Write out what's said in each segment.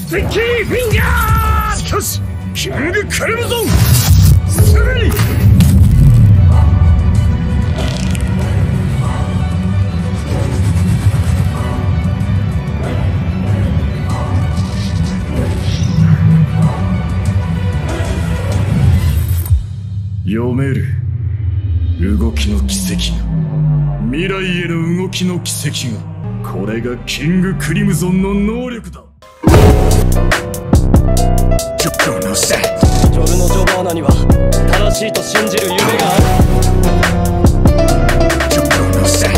スティッキーフィンガー。しかしキングクリムゾンすぐに。読める。動きの軌跡が、未来への動きの軌跡が、これがキングクリムゾンの能力だ。このせい。 ジョルノ・ジョバーナには正しいと信じる夢がある。 このせい。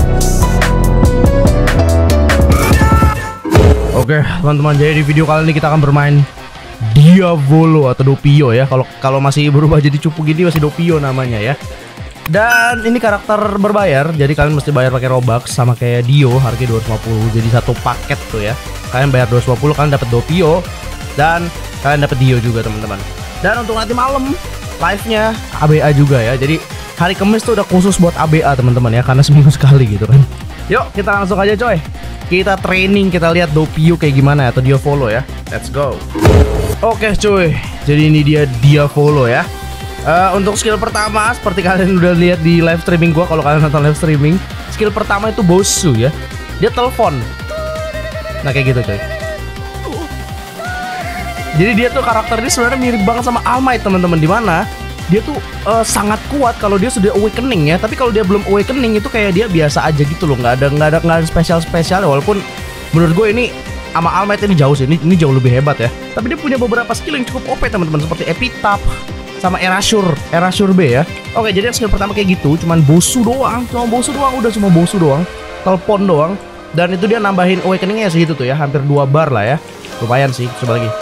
Oke, teman-teman, jadi di video kali ini kita akan bermain Diavolo atau Doppio ya. Kalau masih berubah jadi cupu gini masih Doppio namanya ya. Dan ini karakter berbayar, jadi kalian mesti bayar pakai Robux sama kayak Dio, harga 250. Jadi satu paket tuh ya. Kalian bayar 250, kalian dapat Doppio dan kalian dapat Dio juga, teman-teman. Dan untuk nanti malam live-nya ABA juga ya. Jadi hari Kamis tuh udah khusus buat ABA, teman-teman ya, karena seminggu sekali gitu kan. Yuk, kita langsung aja coy. Kita training, kita lihat Doppio kayak gimana ya, atau Diavolo ya. Let's go. Oke cuy, jadi ini dia Diavolo ya. Untuk skill pertama, seperti kalian udah lihat di live streaming gua, kalau kalian nonton live streaming, skill pertama itu Bosu ya. Dia telepon. Nah kayak gitu coy. Jadi dia tuh karakternya sebenarnya mirip banget sama All Might, teman-teman. Dimana dia tuh sangat kuat kalau dia sudah awakening ya. Tapi kalau dia belum awakening itu kayak dia biasa aja gitu loh. Nggak ada spesial. Walaupun menurut gue ini sama All Might ini jauh sih. Ini jauh lebih hebat ya. Tapi dia punya beberapa skill yang cukup OP, teman-teman, seperti Epitaph sama Erasure B ya. Oke, jadi skill pertama kayak gitu, cuman Bosu doang, cuma Bosu doang, telepon doang. Dan itu dia nambahin awakeningnya segitu tuh ya, hampir 2 bar lah ya. Lumayan sih, coba lagi.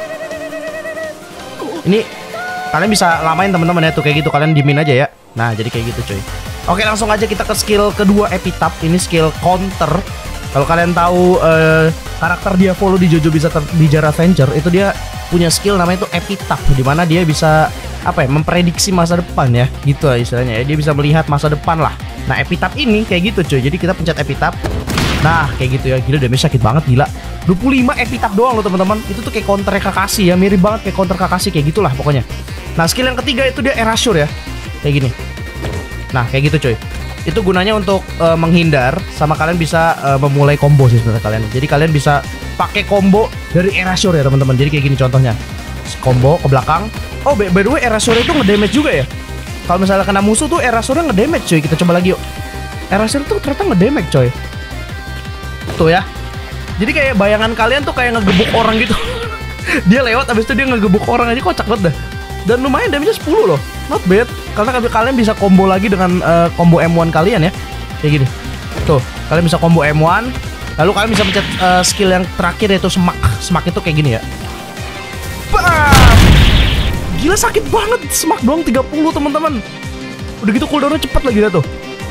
Ini kalian bisa lamain teman-teman ya tuh kayak gitu, kalian dimin aja ya. Nah, jadi kayak gitu cuy. Oke, langsung aja kita ke skill kedua Epitaph. Ini skill counter. Kalau kalian tahu karakter Diavolo di JoJo Bizarre Adventure, itu dia punya skill namanya itu Epitaph, dimana dia bisa memprediksi masa depan ya, gitu lah istilahnya ya. Dia bisa melihat masa depan lah. Nah, Epitaph ini kayak gitu cuy. Jadi kita pencet Epitaph. Nah, kayak gitu ya. Gila, damage sakit banget, gila. 25 Epitaph doang loh, teman-teman. Itu tuh kayak counter Kakashi ya, mirip banget kayak counter Kakashi, kayak gitulah pokoknya. Nah, skill yang ketiga itu dia Erasure ya. Kayak gini. Nah, kayak gitu cuy. Itu gunanya untuk menghindar, sama kalian bisa memulai combo sih sebenarnya kalian. Jadi kalian bisa pakai combo dari Erasure ya, teman-teman. Jadi kayak gini contohnya. Combo ke belakang. Oh, by the way, Erasure itu ngedamage juga ya. Kalau misalnya kena musuh tuh Erasure ngedamage cuy. Kita coba lagi yuk. Erasure tuh ternyata ngedamage coy. Tuh ya. Jadi kayak bayangan kalian tuh kayak ngegebuk orang gitu. Dia lewat, abis itu dia ngegebuk orang aja, kocak banget dah. Dan lumayan damage-nya 10 loh. Not bad. Karena kalian bisa combo lagi dengan combo M1 kalian ya. Kayak gini. Tuh, kalian bisa combo M1. Lalu kalian bisa pencet skill yang terakhir yaitu Smack. Smack itu kayak gini ya. Bam! Gila, sakit banget. Smack doang 30, teman-teman. Udah gitu cooldownnya cepat lagi dah tuh.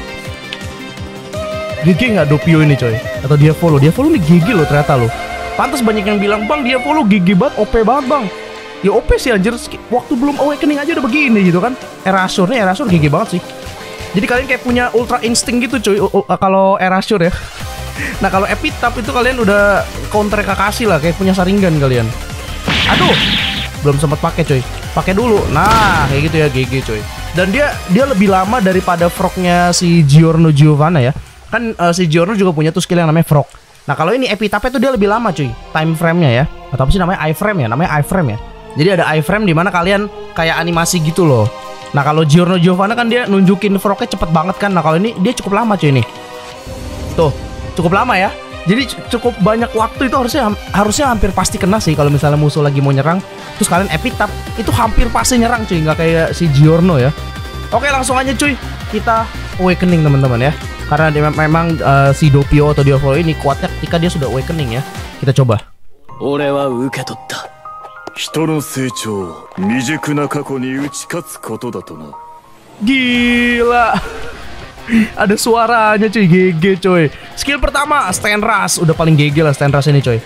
GG nggak Doppio ini coy? Atau Diavolo? Diavolo ini GG loh ternyata loh. Pantas banyak yang bilang, "Bang, Diavolo GG banget, OP banget bang." Ya OP sih anjir, waktu belum awakening aja udah begini gitu kan. Erasure GG banget sih. Jadi kalian kayak punya ultra instinct gitu cuy kalau Erasure ya. Nah, kalau Epitaph itu kalian udah counter Kakashi lah, kayak punya Sharingan kalian. Aduh, belum sempat pakai coy. Pakai dulu. Nah, kayak gitu ya, GG coy. Dan dia lebih lama daripada frognya si Giorno Giovanna ya. Kan si Giorno juga punya tuh skill yang namanya frog. Nah, kalau ini Epitaph itu dia lebih lama cuy, time frame-nya ya. Atau apa sih namanya, iframe ya? Namanya iframe ya. Jadi ada iframe di mana kalian kayak animasi gitu loh. Nah, kalau Giorno Giovanna kan dia nunjukin frognya cepet banget kan. Nah, kalau ini dia cukup lama cuy ini. Tuh, cukup lama ya. Jadi cukup banyak waktu, itu harusnya hampir pasti kena sih kalau misalnya musuh lagi mau nyerang. Terus kalian Epitaph itu hampir pasti nyerang cuy, nggak kayak si Giorno ya. Oke, langsung aja cuy. Kita awakening teman-teman ya. Karena dia memang si Doppio atau Diavolo ini kuatnya ketika dia sudah awakening ya. Kita coba. 俺は受け取った。 人の成長、未熟な過去に打ち勝つことだとな。 Gila. Ada suaranya cuy, GG coy. Skill pertama, Stand Rush. Udah paling GG lah Stand Rush ini coy.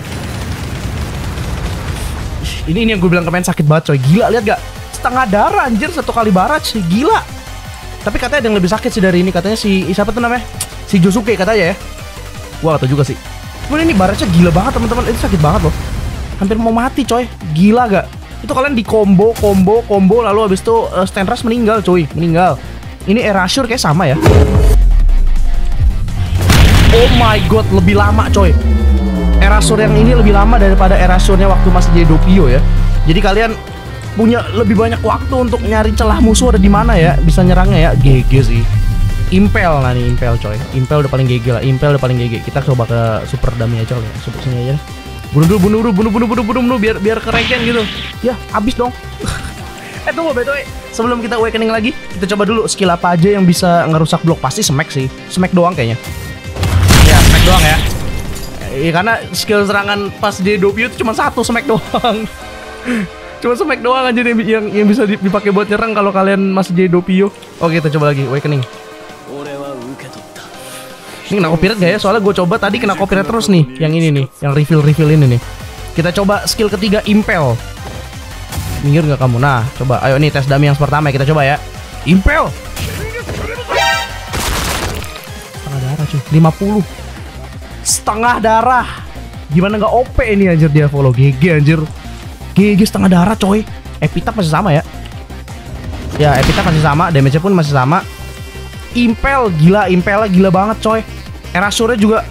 Ini yang gue bilang kemarin sakit banget coy. Gila, lihat gak? Setengah darah anjir, 1 kali barrage. Gila. Tapi katanya ada yang lebih sakit sih dari ini. Katanya si siapa tuh namanya? Si Josuke katanya ya. Gua gak tau juga sih. Cuman ini barrage-nya gila banget teman-teman. Itu sakit banget loh. hampir mau mati coy. Gila gak? Itu kalian di combo lalu habis itu Stenras meninggal coy, meninggal. Ini Erasure kayak sama ya. Oh my god, lebih lama coy. Erasure yang ini lebih lama daripada Erasure-nya waktu masih jadi Doppio ya. Jadi kalian punya lebih banyak waktu untuk nyari celah musuh ada di mana ya, bisa nyerangnya ya. GG sih. Impel nah nih, Impel coy. Impel udah paling GG lah, Impel udah paling GG. Kita coba ke super dummy aja kali ya. Super sini aja. Bunuh biar keregen gitu. Ya, habis dong. Tunggu betul. Sebelum kita awakening lagi, kita coba dulu skill apa aja yang bisa ngerusak blok. Pasti smack sih. Smack doang kayaknya. Ya, smack doang ya. Karena skill serangan pas di Doppio itu cuma satu, smack doang. Cuma smack doang aja yang bisa dipakai buat nyerang kalau kalian masih jadi Doppio. Oke, kita coba lagi awakening. Ini kena copyright gak ya? Soalnya gue coba tadi kena copyright terus nih. Yang ini nih, yang refill ini nih. Kita coba skill ketiga Impel. Minggir gak kamu? Nah, coba. Ayo nih tes dummy yang pertama kita coba ya. Impel. Setengah darah cuy, 50. Setengah darah. Gimana gak OP ini anjir dia follow. GG anjir. GG setengah darah coy. Epitaph masih sama ya. Ya Epitaph masih sama, damage-nya pun masih sama. Impel gila, Impelnya gila banget coy. Erasure juga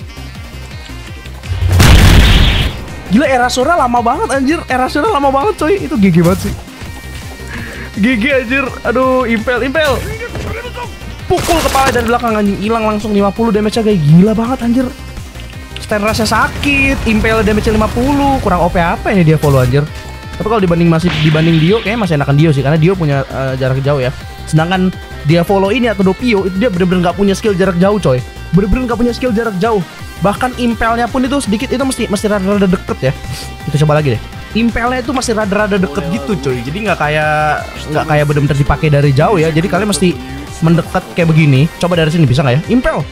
gila, Erasure lama banget anjir. Erasure lama banget coy. Itu GG banget sih. GG anjir. Aduh, Impel. Pukul kepala dari belakang anjing, hilang langsung 50 damage-nya kayak gila banget anjir. Stenrasnya sakit, Impel damage-nya 50. Kurang OP apa ini dia follow anjir. Tapi kalau dibanding Dio kayaknya masih enakan Dio sih, karena Dio punya jarak jauh ya. Sedangkan dia follow ini atau Doppio itu dia bener-bener gak punya skill jarak jauh coy. Bener-bener gak punya skill jarak jauh. Bahkan Impelnya pun itu sedikit itu mesti rada-rada deket ya. Kita coba lagi deh. Impelnya itu masih rada-rada deket gitu coy. Jadi nggak kayak bener-bener dipakai dari jauh ya. Jadi kalian mesti mendekat kayak begini. Coba dari sini bisa nggak ya?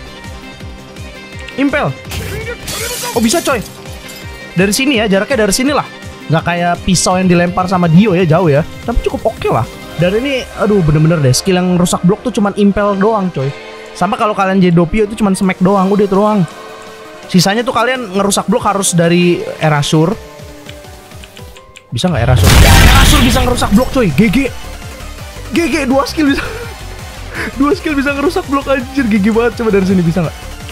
Impel. Oh bisa coy. Dari sini ya, jaraknya dari sini lah. Nggak kayak pisau yang dilempar sama Dio ya, jauh ya. Tapi cukup oke lah. Dan ini aduh bener-bener deh, skill yang rusak blok tuh cuman Impel doang coy. Sama kalau kalian jadi Doppio itu cuman smack doang, udah itu doang. Sisanya tuh kalian ngerusak blok harus dari Erasure. Bisa nggak Erasure? Erasure bisa ngerusak blok coy. GG 2 skill bisa. 2 skill bisa ngerusak blok anjir, GG banget. Coba dari sini bisa nggak?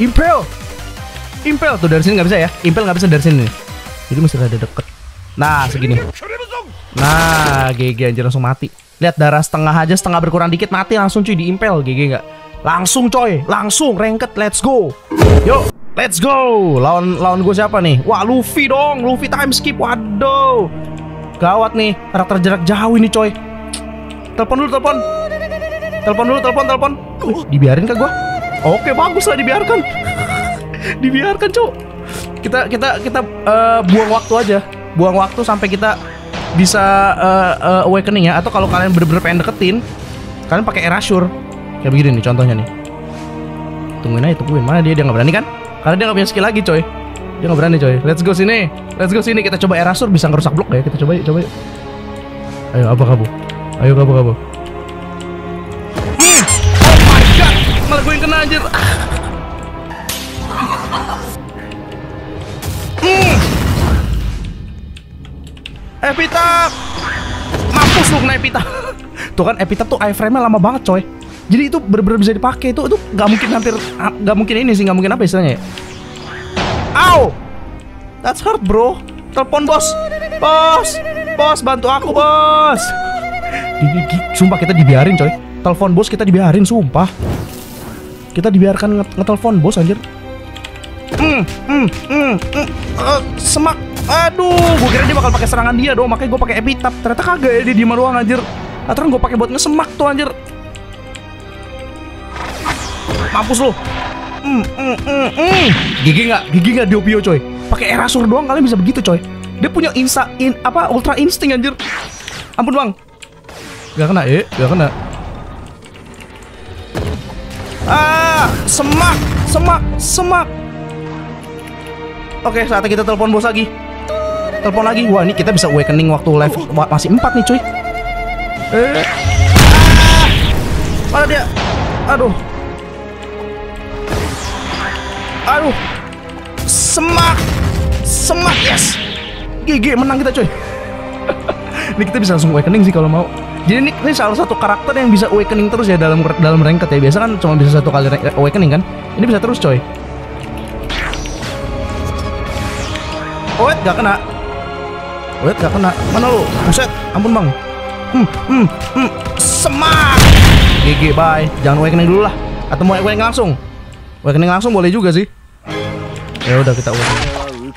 Impel tuh dari sini nggak bisa ya. Impel nggak bisa dari sini nih. Jadi mesti ada deket. Nah segini. Nah GG anjir, langsung mati. Lihat darah setengah aja, setengah berkurang dikit mati langsung cuy di Impel. GG nggak? Langsung coy, langsung ranked, let's go. Yuk, let's go. Lawan gue siapa nih? Wah, Luffy dong, Luffy time skip. Waduh, gawat nih, karakter jarak jauh ini coy. Telepon. Dibiarin kah gue? Oke, bagus lah dibiarkan. Dibiarkan coy. Kita buang waktu aja, buang waktu sampai kita bisa awakening ya. Atau kalau kalian bener-bener pengen deketin, kalian pakai Erasure. Kayak begini nih contohnya nih. Tungguin. Mana dia nggak berani kan? Karena dia nggak punya skill lagi coy. Dia nggak berani coy. Let's go sini. Kita coba Erasure bisa ngerusak blok ya. Kita coba yuk. Ayo apa kamu? Oh my god, malah gue yang kena anjir. Epitaph, mampus lu kena Epitaph. Tuh kan Epitaph tuh iframe-nya lama banget coy. Jadi itu bener-bener bisa dipakai. Itu nggak mungkin ini sih, nggak mungkin apa istilahnya ya. Ow, that's hurt bro. Telepon bos, bantu aku bos. Sumpah kita dibiarin coy. Telepon bos kita dibiarin, sumpah. Kita dibiarkan ngetelepon bos anjir. Semak. Aduh, gue kira dia bakal pakai serangan dia dong, makanya gue pakai Epitaph. Ternyata kagak ya, dia diem doang anjir. Aturan gue pakai buat ngesemak tuh anjir. Mampus lo. Gigi nggak Doppio coy. Pakai Erasure doang kalian bisa begitu coy. Dia punya ultra insting anjir. Ampun bang. Gak kena. Semak. Oke, saatnya kita telepon bos lagi. Wah, ini kita bisa awakening waktu live masih 4 nih cuy. Mana dia? Aduh. Semak, yes. GG, menang kita coy. Ini kita bisa langsung awakening sih kalau mau. Jadi ini salah satu karakter yang bisa awakening terus ya dalam ranked ya. Biasa kan cuma bisa satu kali awakening kan. Ini bisa terus coy. Wait, gak kena. Wait, gak kena. Mana lu? Buset, ampun bang. Semak. GG, bye. Jangan awakening dulu lah. Atau mau awakening langsung? Awakening langsung boleh juga sih. Ya udah kita awakening.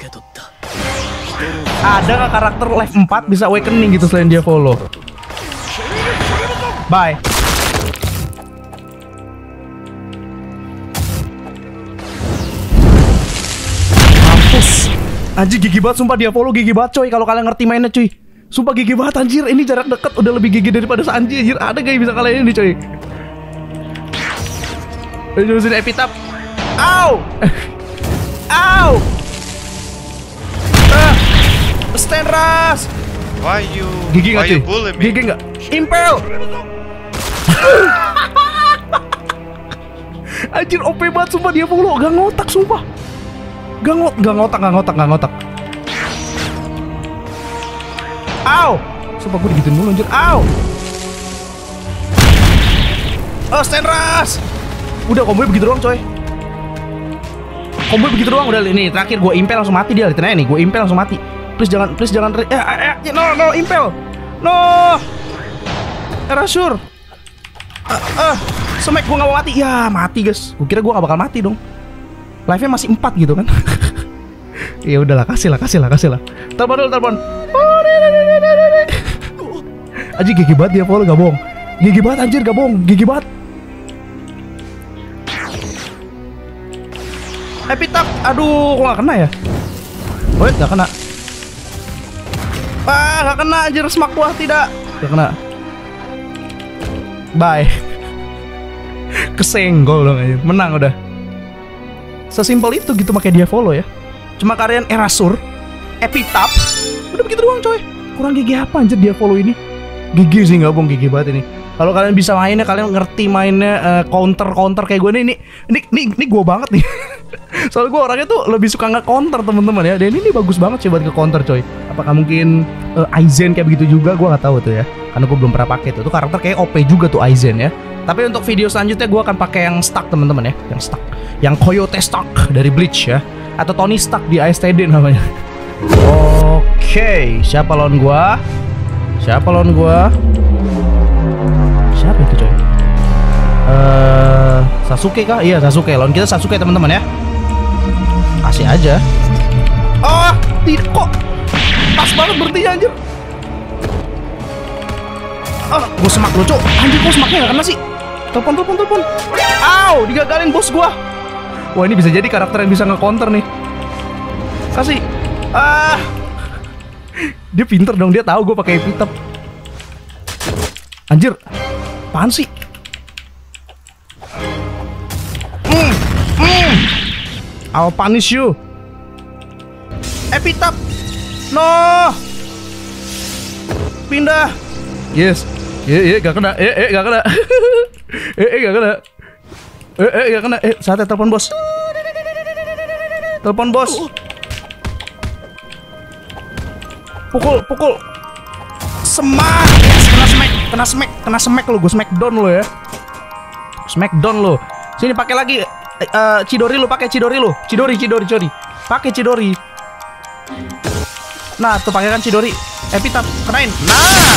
Ada nggak karakter level 4 bisa awakening gitu selain dia follow? Bye. Mampus. Anjir gigi banget sumpah dia follow, gigi banget coy kalau kalian ngerti mainnya cuy. Sumpah gigi banget anjir, ini jarak dekat udah lebih gigi daripada Sanji anjir. Ada gak yang bisa kalahin ini coy? Ayo sini epitap. Au. Au. Stand Ras. Why you? Gigi nggak cuy? Bully me? Gigi nggak? Impel. Anjir OP banget sumpah dia follow, gak ngotak sumpah. Gak ngotak. Au. Sumpah gue digituin mulu anjir. Au. Oh Stand Ras. Udah combo begitu doang coy. Combo begitu doang udah ini terakhir gue impel langsung mati dia. Lihat aja nih, gue impel langsung mati. Please jangan no impel. No. Erasure. Smack gue gak mau mati. Ya mati guys. Gue kira gue gak bakal mati dong. Live-nya masih 4 gitu kan. Ya udahlah, kasih lah. Telepon dulu. Anjir gigi banget dia follow, gak bohong. Gigi banget anjir, gak bohong. Gigi banget. Epitap. Aduh, kok gak kena ya? Wait, gak kena. Gak kena anjir, smack gua tidak. Gak kena. Bye. Kesenggol dong aja. Menang udah. Sesimpel itu gitu pakai dia follow ya. Cuma kalian Erasure, Epitap, udah begitu doang coy. Kurang gigi apa anjir dia follow ini? Gigi sih nggak bohong, gigi banget ini. Kalau kalian bisa mainnya, kalian ngerti mainnya counter kayak gue nih. Ini gue banget nih. Soalnya gue orangnya tuh lebih suka nge-counter teman-teman ya. Dan ini bagus banget sih buat nge-counter coy. Apakah mungkin Aizen kayak begitu juga? Gue nggak tahu tuh ya. Karena gue belum pernah pakai tuh. Itu karakter kayak OP juga tuh Aizen ya. Tapi untuk video selanjutnya gue akan pakai yang Stark teman-teman ya. Yang Stark, yang Coyote Stark dari Bleach ya. Atau Tony Stark di ASTD namanya. Oke, siapa lawan gue? Siapa itu coy? Sasuke kah? Iya Sasuke. Lawan kita Sasuke teman-teman ya. Kasih aja. Oh tidak kok. Pas banget berhentinya anjir. Gue semak lo cok. Anjir kok semaknya gak kena sih. Telepon. Au, digagalin bos gua. Wah ini bisa jadi karakter yang bisa nge-counter nih. Kasih. Dia pinter dong, dia tahu gue pakai epitap. Anjir. Apaan sih? I'll punish you. Epitap. No. Pindah. Yes. Gak kena. Gak kena. Gak kena. Gak kena. Saatnya telepon bos. Pukul. Semak. Yes, kena smack lo. Gue smackdown lo ya. Smackdown lo. Sini pakai lagi. Chidori lo. Pakai Chidori. Pakai Chidori. Nah, tuh pakai kan Chidori. Epitap, kenain. Nah.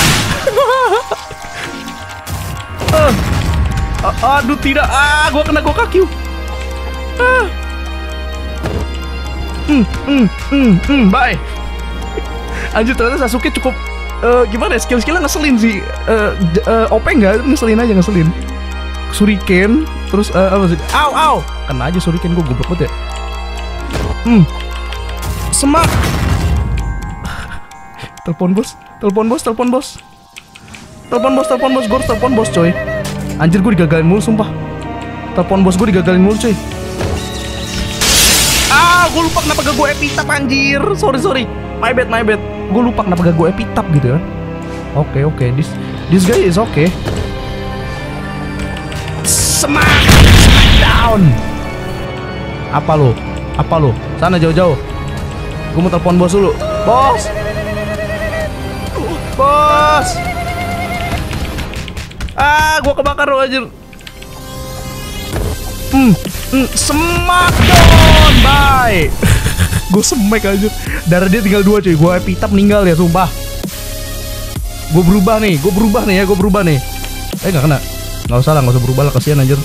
Aduh tidak. Gua kena Gokakyu. Bye. Anjir ternyata Sasuke cukup gimana ya, skill-skillnya ngeselin sih. OP enggak, ngeselin. Shuriken, terus apa sih? Au. Kena aja Shuriken, gue goblok banget ya. Semak. Telepon bos. Gue harus telepon bos coy. Anjir gue digagalin mulu sumpah. Telepon bos gue digagalin mulu coy. Gue lupa kenapa gak gue epitap anjir. Sorry. My bad. Gue lupa kenapa gak gue epitap gitu ya. Oke. This guy is okay. Smackdown. Apa lo? Sana jauh-jauh. Gue mau telepon bos dulu. Bos. Bos. Gua kebakar loh anjir. Smackdown. Bye. Gue smack anjir. Darah dia tinggal 2 cuy. Gue epitap meninggal ya sumpah. Gue berubah nih ya, gue berubah nih. Gak kena. Gak usah berubah lah, kasihan anjir.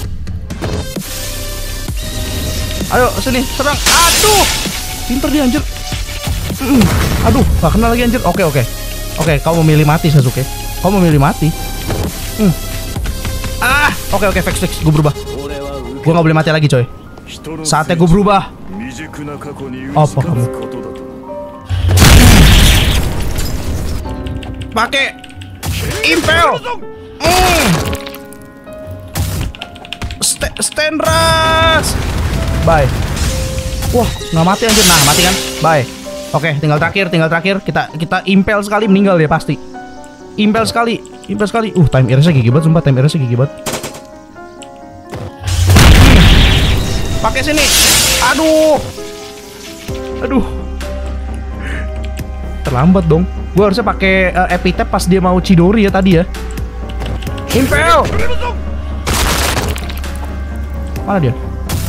Ayo sini, serang. Aduh, pinter dia anjir. Aduh, gak kena lagi anjir. Oke, kau memilih mati Sasuke. Kau memilih mati. Oke, fix. Gue berubah. Gue gak boleh mati lagi coy. Saatnya gue berubah. Apa kamu? Pakai Impel. Stand rush. Bye. Wah, nggak mati anjir. Nah, mati kan? Bye. Oke, tinggal terakhir. Kita impel sekali meninggal ya pasti. Impel sekali. Time irisnya gigi banget sumpah, Pakai sini. Aduh. Terlambat dong. Gue harusnya pakai epitap pas dia mau Chidori ya tadi ya. Impel. Mana dia?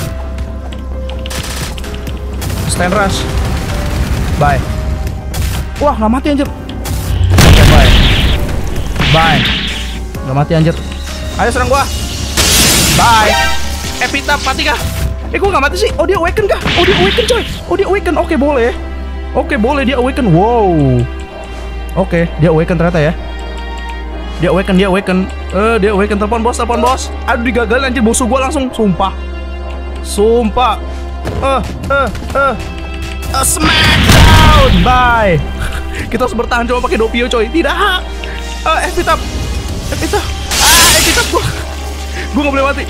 Stand rush. Bye. Wah, nggak mati anjir. Oke, bye. Nggak mati anjir. Ayo serang gua. Bye. Epitap mati kah? Gua nggak mati sih. Oh, dia awaken kah? Oh, dia awaken coy. Oh, dia awaken. Oke, boleh. Dia awaken. Wow. Oke, dia awaken ternyata ya. Dia awaken. Telepon bos. Aduh, digagalin anjir, musuh gua langsung. Sumpah. Smackdown. Bye. Kita harus bertahan coba pakai Doppio coy. Tidak. Epitap. Epitap gua nggak boleh mati.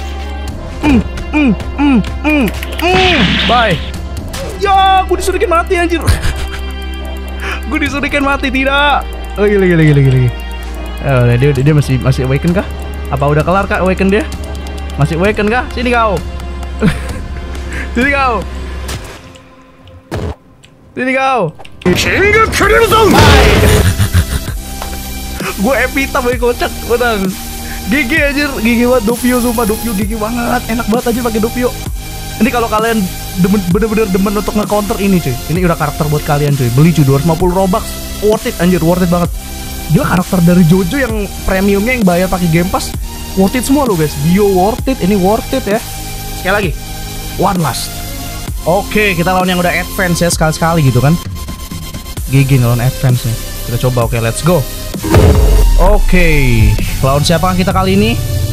Bye. Ya, gua disuruhin mati anjir. Gue disuruhin mati tidak. Gila. Dia masih awaken kah? Apa udah kelar kah awaken dia? Masih awaken kah? Sini kau. King Crimson. Gue epitap gue kocak, benar. Gigi anjir, gigi banget Doppio sumpah, Doppio gigi banget, enak banget aja pakai Doppio. Ini kalau kalian bener-bener demen untuk nge-counter ini cuy. Ini udah karakter buat kalian cuy. Beli cuy 250 Robux. Worth it anjir, worth it banget. Dia karakter dari Jojo yang premiumnya yang bayar pakai Game Pass. Worth it semua lo guys. Bio worth it, ini worth it ya. Sekali lagi. One last. Oke, kita lawan yang udah advance ya sekali-sekali gitu kan. GG lawan advance nih. Kita coba, oke, let's go. Oke, lawan siapa kita kali ini?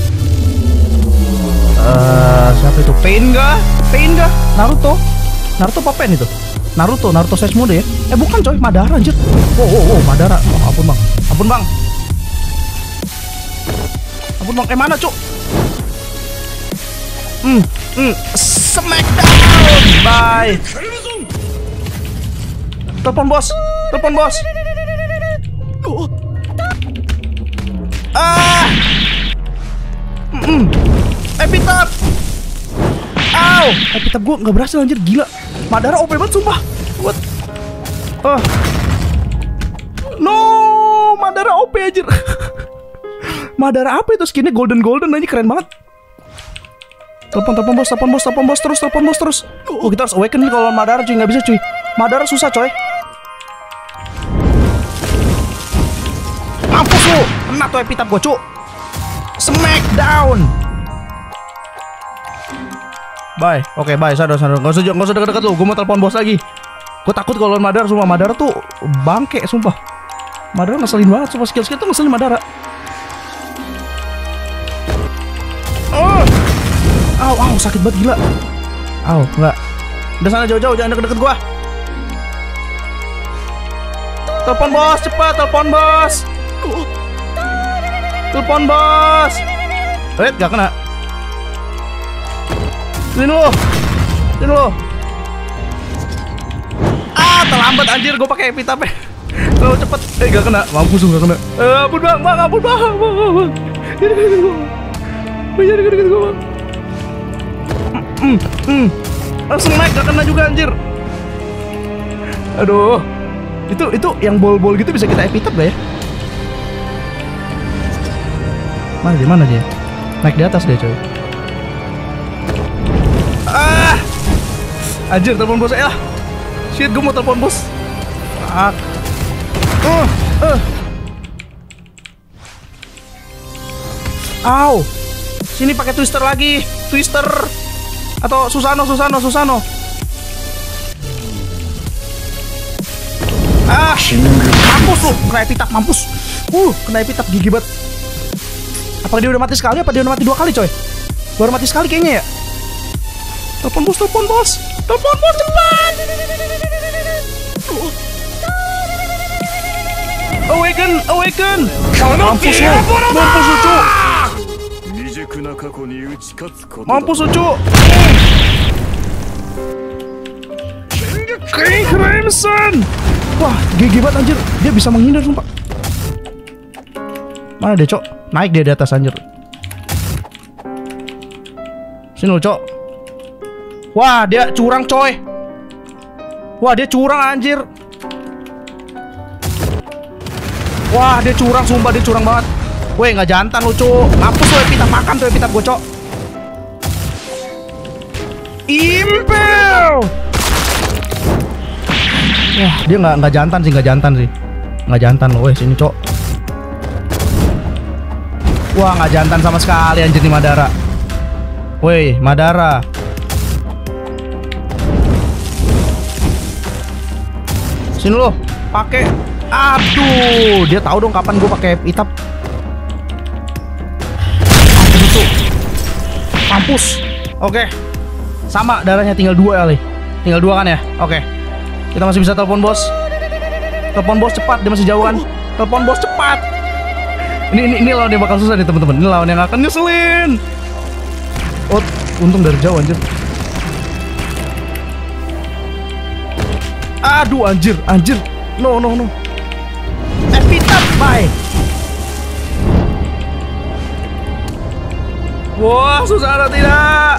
Siapa itu? Pain gak? Naruto apa Pain itu? Naruto Sage Mode ya? Bukan coy, Madara anjir. Wow, Madara. Oh, ampun bang. Mana cuk? Smackdown. Bye. Telepon bos. Epitap. Epitap gue nggak berhasil anjir, gila. Madara OP banget sumpah. What? No, Madara OP anjir. Madara apa itu skinnya golden aja, keren banget. Telepon bos terus. Oh, kita harus awaken nih kalau Madara cuy, nggak bisa cuy. Madara susah coy. Mampus lu, kena tuh epitap gue cu. Smackdown. Bye, oke bye, sadar. Gak usah deket-deket lu, gue mau telepon bos lagi. Gue takut kalau Madara, sumpah Madara tuh bangke, sumpah. Madara ngeselin banget, sumpah skill tuh ngeselin Madara. Sakit banget gila. Enggak. Udah sana jauh-jauh, jangan deket-deket gua. Telepon bos, cepat, telepon bos. Wait, gak kena. Sini dulu. Terlambat anjir, gue pakai epitap. Terlalu cepet. Gak kena. Mampus gak kena. Ampun bang. Jadi deket gue bang. Smack gak kena juga anjir. Aduh. Itu yang bol-bol gitu bisa kita epitap gak ya? Mana dia? Naik di atas dia coy. Anjir, telepon bos ya. Shit, gue mau telepon bos. Fuck. Au. Sini pakai twister lagi. Twister. Atau Susano. Mampus lu, kena epitap, mampus. Kena epitap, gigi banget. Apa dia udah mati sekali, apa dia udah mati 2 kali coy? Baru mati sekali kayaknya ya. Telepon bos cepat. Awaken. Mampus lu, cuk. Mampus lu, cuk. King Crimson. Wah, gigi banget anjir. Dia bisa menghindar sumpah. Mana dia, cok? Naik dia di atas anjir. Sini lu, cok. Wah, dia curang coy. Wah, dia curang anjir. Wah, dia curang sumpah, dia curang banget. Weh, nggak jantan lu, cok. Mampus lu, epitap, makan tuh epitap gue, cok. Impel. Wah, dia nggak jantan sih. Nggak jantan loh, weh, sini, cok. Wah, nggak jantan sama sekali anjir nih Madara. Weh, Madara. Sini lo, pakai. Aduh, dia tahu dong kapan gue pakai itap. Mampus. Oke. Sama darahnya tinggal 2 kali. Tinggal 2 kan ya? Oke. Kita masih bisa telepon bos. Telepon bos cepat, dia masih jauh kan? Telepon bos cepat. Ini lawan yang bakal susah nih teman-teman. Ini lawan yang akan nyeselin. Oh, untung dari jauh anjir. Aduh anjir. No. Epitap, bye. Wah, susah tidak.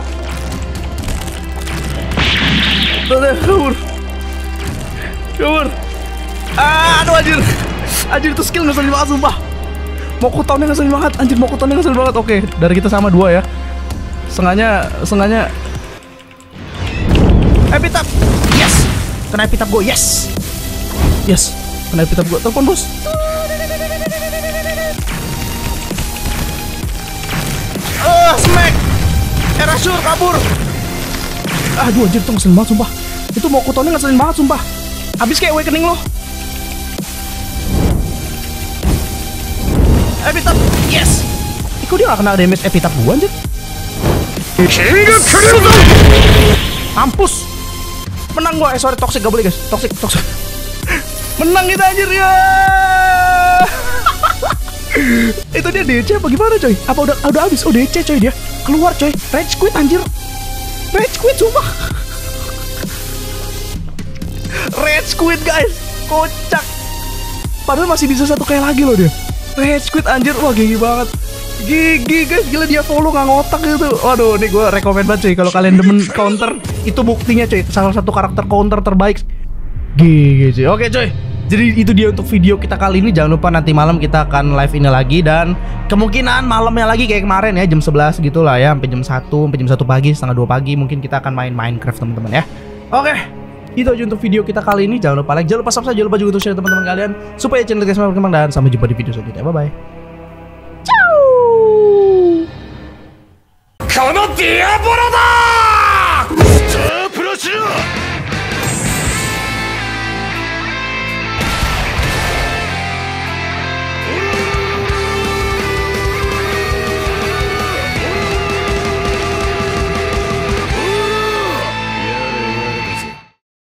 Kabur. Aduh anjir. Anjir itu skill ngeselin banget sumpah. Mokutonnya ngeselin banget. Anjir, Mokutonnya ngeselin banget. Oke, dari kita sama 2 ya. Setengahnya. Epitap. Yes. Kena epitap gue. Yes. Kena epitap gue. Telepon bos. Smack. Erasure kabur. Aduh anjir, itu ngeselin banget sumpah. Itu Mokutonnya ngeselin banget sumpah. Habis kayak awakening lo. Epitap. Yes. Kok dia gak kena damage epitap gue anjir. Mampus. Menang gue. Sorry, toxic gak boleh guys. Toxic. Menang kita anjir ya. Itu dia DC apa gimana coy? Apa udah habis? Oh DC coy dia. Keluar coy. Rage quit anjir. Rage quit sumpah. Rage quit guys. Kocak. Padahal masih bisa 1 kayak lagi loh dia. Rage quit anjir. Wah gigi banget. Gigi guys. Gila dia follow gak ngotak gitu. Waduh ini gue rekomen banget cuy. Kalau kalian demen counter, itu buktinya cuy. Salah satu karakter counter terbaik. Gigi cuy. Oke cuy. Jadi itu dia untuk video kita kali ini. Jangan lupa nanti malam kita akan live ini lagi. Dan kemungkinan malamnya lagi kayak kemarin ya, jam 11 gitu lah ya. Sampai jam 1 pagi, setengah 2 pagi. Mungkin kita akan main Minecraft teman-teman ya. Oke, itu aja untuk video kita kali ini. Jangan lupa like, jangan lupa subscribe, jangan lupa juga untuk share teman-teman kalian, supaya channel kita semakin berkembang. Dan sampai jumpa di video selanjutnya. Bye-bye. Ciao.